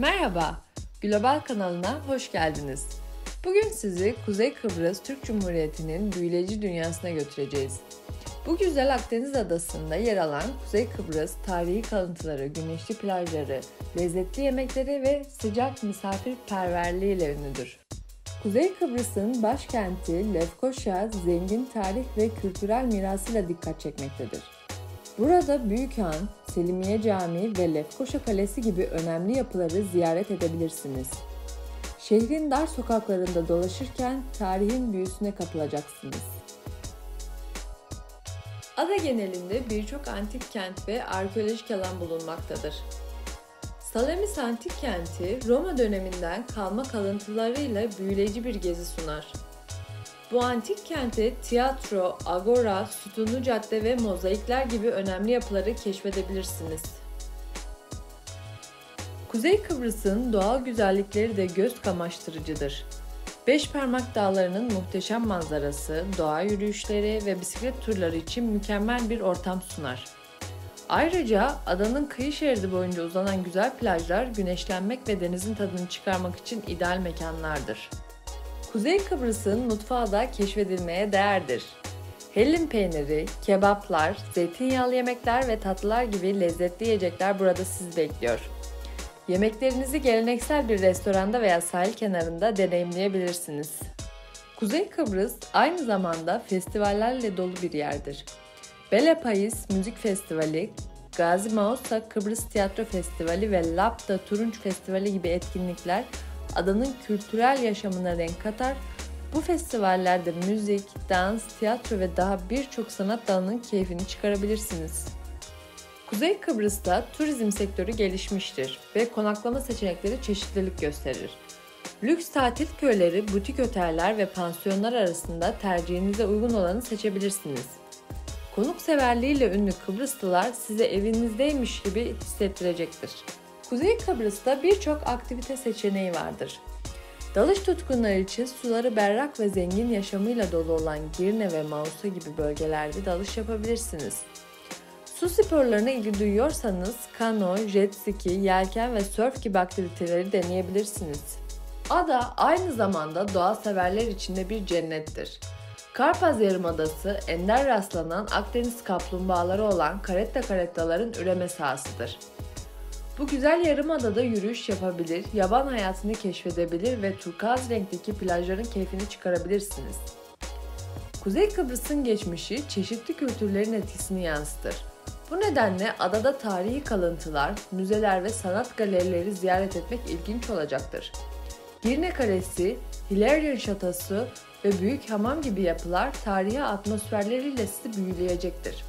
Merhaba, Global kanalına hoş geldiniz. Bugün sizi Kuzey Kıbrıs Türk Cumhuriyeti'nin büyüleyici dünyasına götüreceğiz. Bu güzel Akdeniz adasında yer alan Kuzey Kıbrıs, tarihi kalıntıları, güneşli plajları, lezzetli yemekleri ve sıcak misafirperverliğiyle ünlüdür. Kuzey Kıbrıs'ın başkenti Lefkoşa, zengin tarih ve kültürel mirasıyla dikkat çekmektedir. Burada Büyük Han, Selimiye Camii ve Lefkoşa Kalesi gibi önemli yapıları ziyaret edebilirsiniz. Şehrin dar sokaklarında dolaşırken tarihin büyüsüne kapılacaksınız. Ada genelinde birçok antik kent ve arkeolojik alan bulunmaktadır. Salamis Antik Kenti, Roma döneminden kalma kalıntılarıyla büyüleyici bir gezi sunar. Bu antik kente tiyatro, agora, sütunlu cadde ve mozaikler gibi önemli yapıları keşfedebilirsiniz. Kuzey Kıbrıs'ın doğal güzellikleri de göz kamaştırıcıdır. Beşparmak Dağları'nın muhteşem manzarası, doğa yürüyüşleri ve bisiklet turları için mükemmel bir ortam sunar. Ayrıca adanın kıyı şeridi boyunca uzanan güzel plajlar güneşlenmek ve denizin tadını çıkarmak için ideal mekanlardır. Kuzey Kıbrıs'ın mutfağı da keşfedilmeye değerdir. Hellim peyniri, kebaplar, zeytinyağlı yemekler ve tatlılar gibi lezzetli yiyecekler burada sizi bekliyor. Yemeklerinizi geleneksel bir restoranda veya sahil kenarında deneyimleyebilirsiniz. Kuzey Kıbrıs aynı zamanda festivallerle dolu bir yerdir. Bele Pais Müzik Festivali, Gazi Mausa Kıbrıs Tiyatro Festivali ve Lapta Turunç Festivali gibi etkinlikler adanın kültürel yaşamına renk katar. Bu festivallerde müzik, dans, tiyatro ve daha birçok sanat dalının keyfini çıkarabilirsiniz. Kuzey Kıbrıs'ta turizm sektörü gelişmiştir ve konaklama seçenekleri çeşitlilik gösterir. Lüks tatil köyleri, butik oteller ve pansiyonlar arasında tercihinize uygun olanı seçebilirsiniz. Konukseverliğiyle ünlü Kıbrıslılar size evinizdeymiş gibi hissettirecektir. Kuzey Kıbrıs'ta birçok aktivite seçeneği vardır. Dalış tutkunları için suları berrak ve zengin yaşamıyla dolu olan Girne ve Mausa gibi bölgelerde dalış yapabilirsiniz. Su sporlarına ilgi duyuyorsanız kano, jet ski, yelken ve sörf gibi aktiviteleri deneyebilirsiniz. Ada aynı zamanda doğa severler için de bir cennettir. Karpaz Yarımadası, ender rastlanan Akdeniz kaplumbağaları olan karettaların üreme sahasıdır. Bu güzel yarımadada yürüyüş yapabilir, yaban hayatını keşfedebilir ve turkuaz renkteki plajların keyfini çıkarabilirsiniz. Kuzey Kıbrıs'ın geçmişi çeşitli kültürlerin etkisini yansıtır. Bu nedenle adada tarihi kalıntılar, müzeler ve sanat galerileri ziyaret etmek ilginç olacaktır. Girne Kalesi, Hilarion Şatosu ve Büyük Hamam gibi yapılar tarihi atmosferleriyle sizi büyüleyecektir.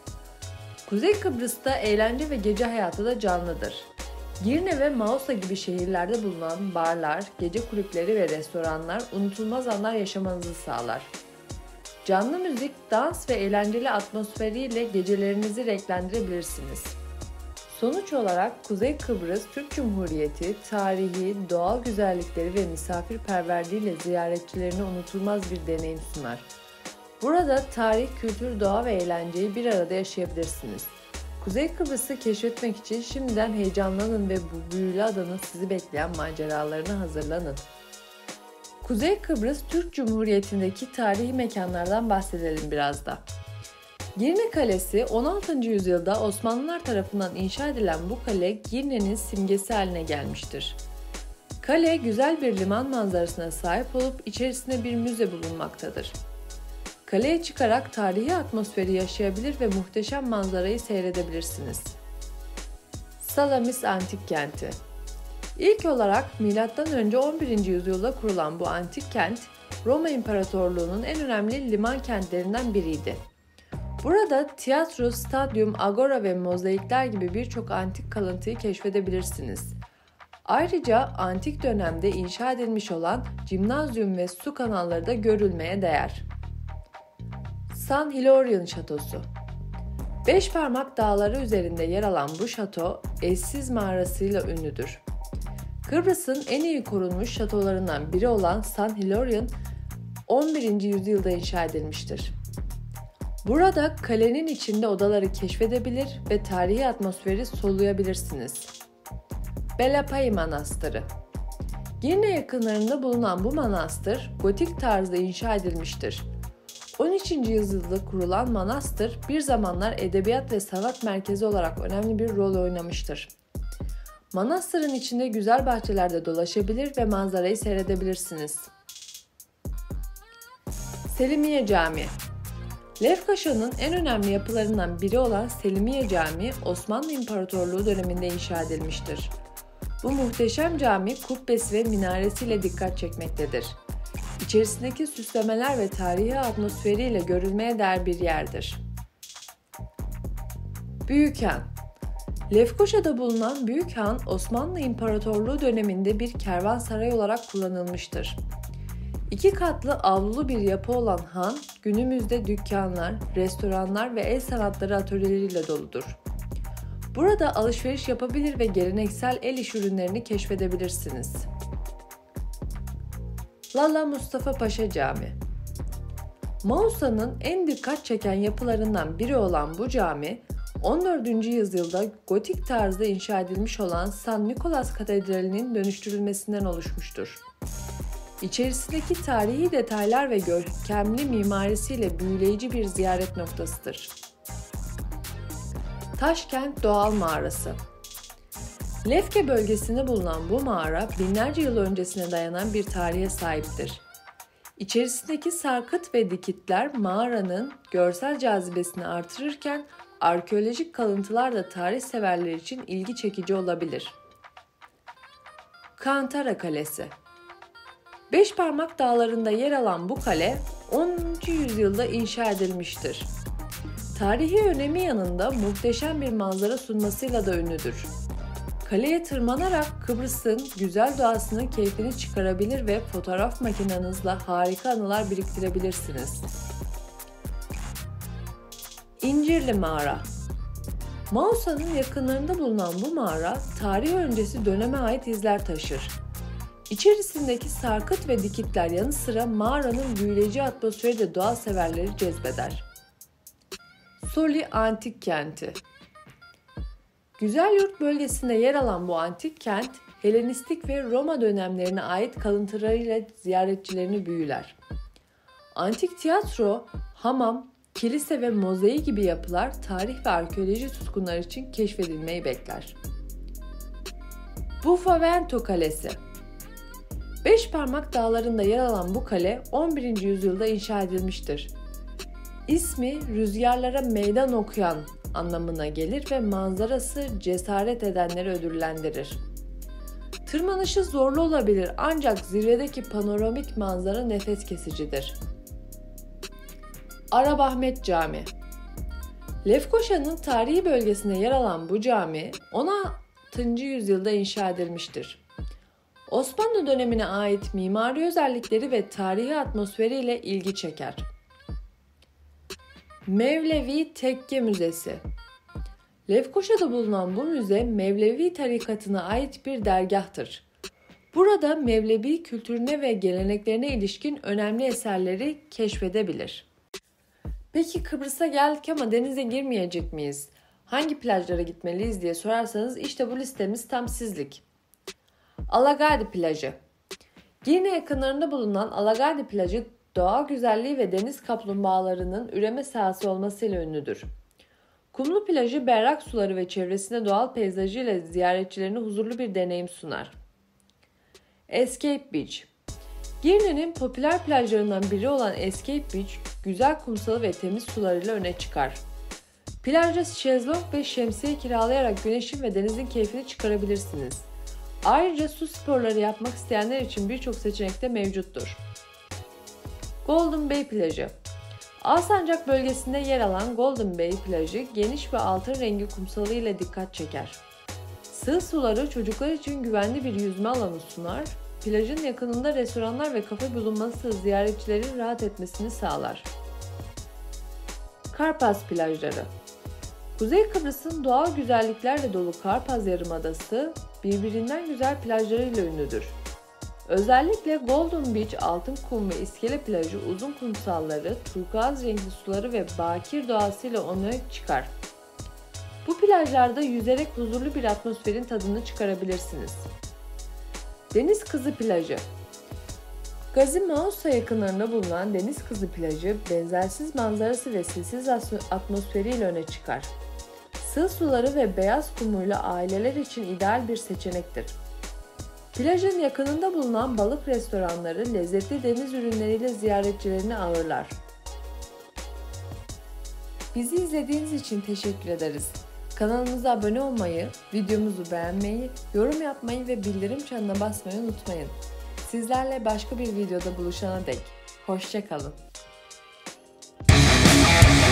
Kuzey Kıbrıs'ta eğlence ve gece hayatı da canlıdır. Girne ve Mausa gibi şehirlerde bulunan barlar, gece kulüpleri ve restoranlar unutulmaz anlar yaşamanızı sağlar. Canlı müzik, dans ve eğlenceli atmosferiyle gecelerinizi renklendirebilirsiniz. Sonuç olarak Kuzey Kıbrıs Türk Cumhuriyeti, tarihi, doğal güzellikleri ve misafirperverliğiyle ziyaretçilerine unutulmaz bir deneyim sunar. Burada tarih, kültür, doğa ve eğlenceyi bir arada yaşayabilirsiniz. Kuzey Kıbrıs'ı keşfetmek için şimdiden heyecanlanın ve bu büyülü adanın sizi bekleyen maceralarına hazırlanın. Kuzey Kıbrıs Türk Cumhuriyeti'ndeki tarihi mekanlardan bahsedelim biraz da. Girne Kalesi 16. yüzyılda Osmanlılar tarafından inşa edilen bu kale Girne'nin simgesi haline gelmiştir. Kale güzel bir liman manzarasına sahip olup içerisinde bir müze bulunmaktadır. Kaleye çıkarak tarihi atmosferi yaşayabilir ve muhteşem manzarayı seyredebilirsiniz. Salamis Antik Kenti. İlk olarak M.Ö. 11. yüzyılda kurulan bu antik kent, Roma İmparatorluğu'nun en önemli liman kentlerinden biriydi. Burada tiyatro, stadyum, agora ve mozaikler gibi birçok antik kalıntıyı keşfedebilirsiniz. Ayrıca antik dönemde inşa edilmiş olan cimnazyum ve su kanalları da görülmeye değer. San Hilarion Şatosu. Beşparmak Dağları üzerinde yer alan bu şato, eşsiz mağarasıyla ünlüdür. Kıbrıs'ın en iyi korunmuş şatolarından biri olan San Hilarion, 11. yüzyılda inşa edilmiştir. Burada kalenin içinde odaları keşfedebilir ve tarihi atmosferi soluyabilirsiniz. Belapayi Manastırı. Girne yakınlarında bulunan bu manastır gotik tarzda inşa edilmiştir. 13. yüzyılda kurulan manastır bir zamanlar edebiyat ve sanat merkezi olarak önemli bir rol oynamıştır. Manastırın içinde güzel bahçelerde dolaşabilir ve manzarayı seyredebilirsiniz. Selimiye Camii. Lefkoşa'nın en önemli yapılarından biri olan Selimiye Camii, Osmanlı İmparatorluğu döneminde inşa edilmiştir. Bu muhteşem cami kubbesi ve minaresiyle dikkat çekmektedir. İçerisindeki süslemeler ve tarihi atmosferiyle görülmeye değer bir yerdir. Büyük Han. Lefkoşa'da bulunan Büyük Han, Osmanlı İmparatorluğu döneminde bir kervansaray olarak kullanılmıştır. 2 katlı avlulu bir yapı olan han, günümüzde dükkanlar, restoranlar ve el sanatları atölyeleriyle doludur. Burada alışveriş yapabilir ve geleneksel el iş ürünlerini keşfedebilirsiniz. Lala Mustafa Paşa Camii. Mausa'nın en dikkat çeken yapılarından biri olan bu cami, 14. yüzyılda gotik tarzda inşa edilmiş olan San Nicolas Katedrali'nin dönüştürülmesinden oluşmuştur. İçerisindeki tarihi detaylar ve görkemli mimarisiyle büyüleyici bir ziyaret noktasıdır. Taşkent Doğal Mağarası. Lefke bölgesinde bulunan bu mağara binlerce yıl öncesine dayanan bir tarihe sahiptir. İçerisindeki sarkıt ve dikitler mağaranın görsel cazibesini artırırken arkeolojik kalıntılar da tarih severler için ilgi çekici olabilir. Kantara Kalesi. Beşparmak Dağları'nda yer alan bu kale 10. yüzyılda inşa edilmiştir. Tarihi önemi yanında muhteşem bir manzara sunmasıyla da ünlüdür. Kaleye tırmanarak Kıbrıs'ın güzel doğasının keyfini çıkarabilir ve fotoğraf makinenizle harika anılar biriktirebilirsiniz. İncirli Mağara. Mausa'nın yakınlarında bulunan bu mağara, tarih öncesi döneme ait izler taşır. İçerisindeki sarkıt ve dikitler yanı sıra mağaranın büyüleyici atmosferi de doğa severleri cezbeder. Soli Antik Kenti. Güzelyurt bölgesinde yer alan bu antik kent, Helenistik ve Roma dönemlerine ait kalıntılarıyla ziyaretçilerini büyüler. Antik tiyatro, hamam, kilise ve mozaik gibi yapılar tarih ve arkeoloji tutkunları için keşfedilmeyi bekler. Bufavento Kalesi. Beşparmak Dağları'nda yer alan bu kale 11. yüzyılda inşa edilmiştir. İsmi rüzgarlara meydan okuyan anlamına gelir ve manzarası cesaret edenleri ödüllendirir. Tırmanışı zorlu olabilir ancak zirvedeki panoramik manzara nefes kesicidir. Arabahmet Camii. Lefkoşa'nın tarihi bölgesinde yer alan bu cami 16. yüzyılda inşa edilmiştir. Osmanlı dönemine ait mimari özellikleri ve tarihi atmosferiyle ilgi çeker. Mevlevi Tekke Müzesi. Lefkoşa'da bulunan bu müze Mevlevi tarikatına ait bir dergahtır. Burada Mevlevi kültürüne ve geleneklerine ilişkin önemli eserleri keşfedebilir. Peki Kıbrıs'a geldik ama denize girmeyecek miyiz? Hangi plajlara gitmeliyiz diye sorarsanız işte bu listemiz tam sizlik. Alagadi Plajı. Girne yakınlarında bulunan Alagadi Plajı doğal güzelliği ve deniz kaplumbağalarının üreme sahası olmasıyla ünlüdür. Kumlu plajı berrak suları ve çevresinde doğal peyzajıyla ziyaretçilerine huzurlu bir deneyim sunar. Escape Beach. Girne'nin popüler plajlarından biri olan Escape Beach, güzel kumsalı ve temiz sularıyla öne çıkar. Plajda şezlong ve şemsiye kiralayarak güneşin ve denizin keyfini çıkarabilirsiniz. Ayrıca su sporları yapmak isteyenler için birçok seçenek de mevcuttur. Golden Bay Plajı. Alsancak bölgesinde yer alan Golden Bay Plajı geniş ve altın rengi kumsalı ile dikkat çeker. Sığ suları çocuklar için güvenli bir yüzme alanı sunar, plajın yakınında restoranlar ve kafe bulunması ziyaretçilerin rahat etmesini sağlar. Karpaz Plajları. Kuzey Kıbrıs'ın doğal güzelliklerle dolu Karpaz Yarımadası birbirinden güzel plajlarıyla ünlüdür. Özellikle Golden Beach, Altın Kum ve İskele Plajı uzun kumsalları, turkuaz renkli suları ve bakir doğasıyla öne çıkar. Bu plajlarda yüzerek huzurlu bir atmosferin tadını çıkarabilirsiniz. Deniz Kızı Plajı. Gazi Mausa yakınlarında bulunan Deniz Kızı Plajı, benzersiz manzarası ve sessiz atmosferiyle öne çıkar. Sığ suları ve beyaz kumuyla aileler için ideal bir seçenektir. Plajın yakınında bulunan balık restoranları lezzetli deniz ürünleriyle ziyaretçilerini ağırlar. Bizi izlediğiniz için teşekkür ederiz. Kanalımıza abone olmayı, videomuzu beğenmeyi, yorum yapmayı ve bildirim çanına basmayı unutmayın. Sizlerle başka bir videoda buluşana dek hoşça kalın.